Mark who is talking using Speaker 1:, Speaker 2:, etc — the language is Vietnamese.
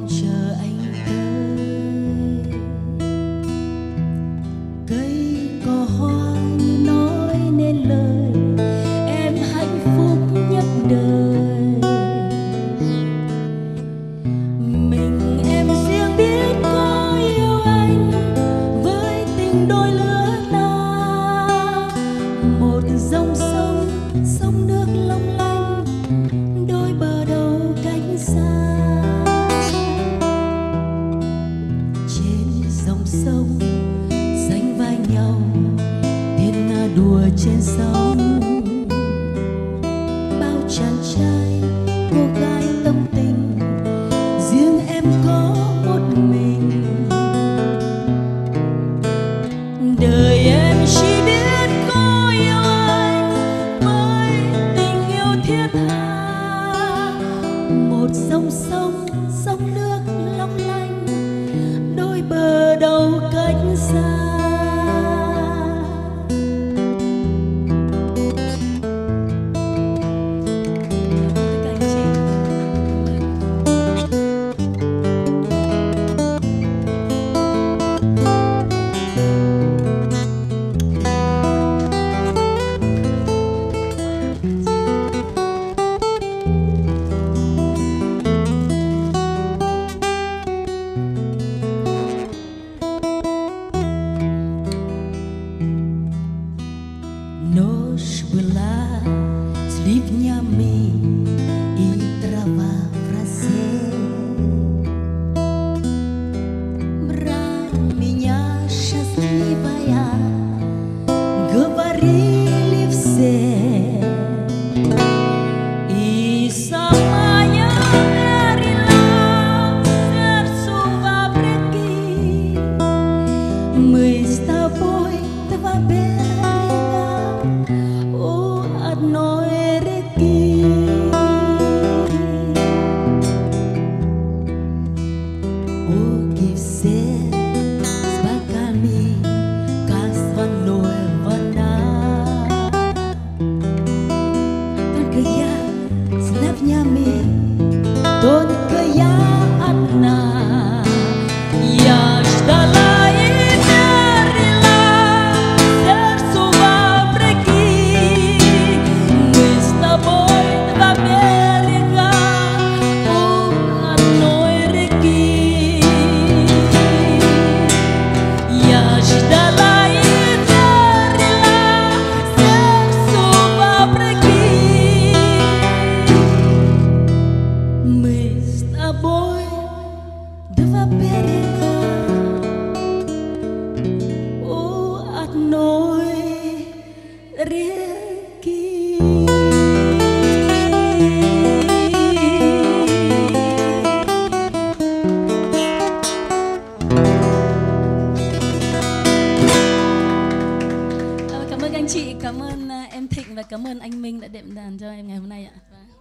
Speaker 1: mong chờ anh tới. Cây cỏ hoa như nói nên lời, em hạnh phúc nhất đời. Mình em riêng biết có yêu anh với tình đôi lứa ta. Một dòng sông, sông nước long lanh, đôi bờ đầu cách xa. Trên dòng sông sánh vai nhau, thiên nga đùa trên sông. Bao chàng trai cô gái tâm tình, riêng em có một mình. Đời em chỉ biết có yêu anh với tình yêu thiết tha. Một dòng sông, sông nước long lanh, đôi bờ đầu cách xa. Ночь была с ливнями и трава в росе. Брат меня счастливая, говорили все. И сама я верила сердцу вопреки. Мы с тобой два берега у одной реки. Оки все с боками, как звонная вода. Только я с ливнями, только я одна. Я ждала и верила сердцу вопреки. Мы с тобой два берега у одной реки. Я ждала и верила сердцу вопреки. Мы с тобой два берега у одной реки. Cảm ơn anh chị, cảm ơn em Thịnh và cảm ơn anh Minh đã đệm đàn cho em ngày hôm nay ạ.